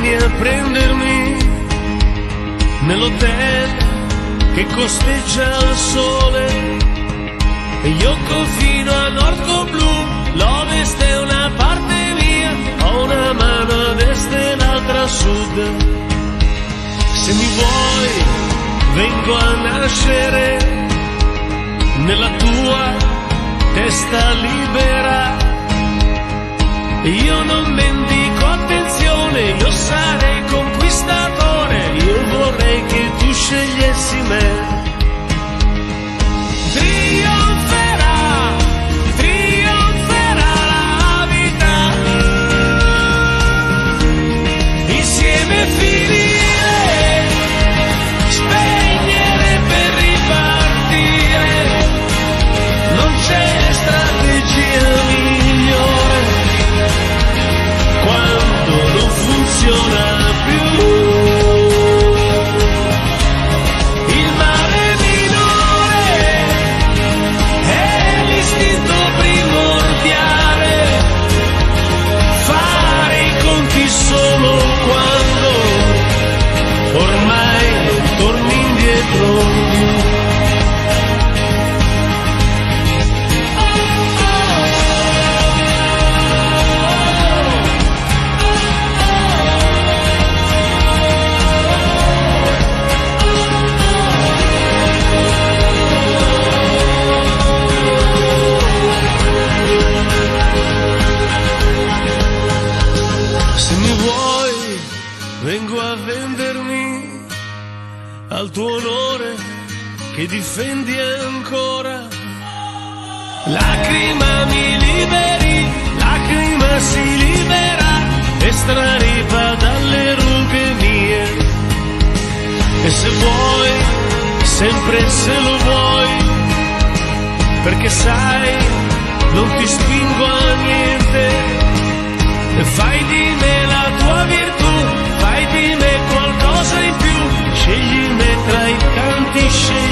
vieni a prendermi nell'hotel che costeggia il sole, e io confino a nord con blu, l'ovest è una parte mia, ho una mano a destra e l'altra a sud. Se mi vuoi vengo a nascere nella tua testa libera, io non mendico attenzione, io sarei conquistatore, io vorrei che tu scegliessi me. Trionferà, trionferà la vita, insieme finire, spegnere per ripartire, non c'è strategia migliore quando non funziona più. Il male minore è l'istinto primordiale, fare i conti solo quando ormai non torni indietro più. Se mi vuoi, vengo a vendermi al tuo onore che difendi ancora. Lacrima mi liberi, lacrima si libera, estraripa dalle rughe mie. E se vuoi, sempre se lo vuoi, perché sai, non ti spingo a niente. E fai di me la tua virtù, fai di me qualcosa in più, scegli me tra i tanti sceglieri.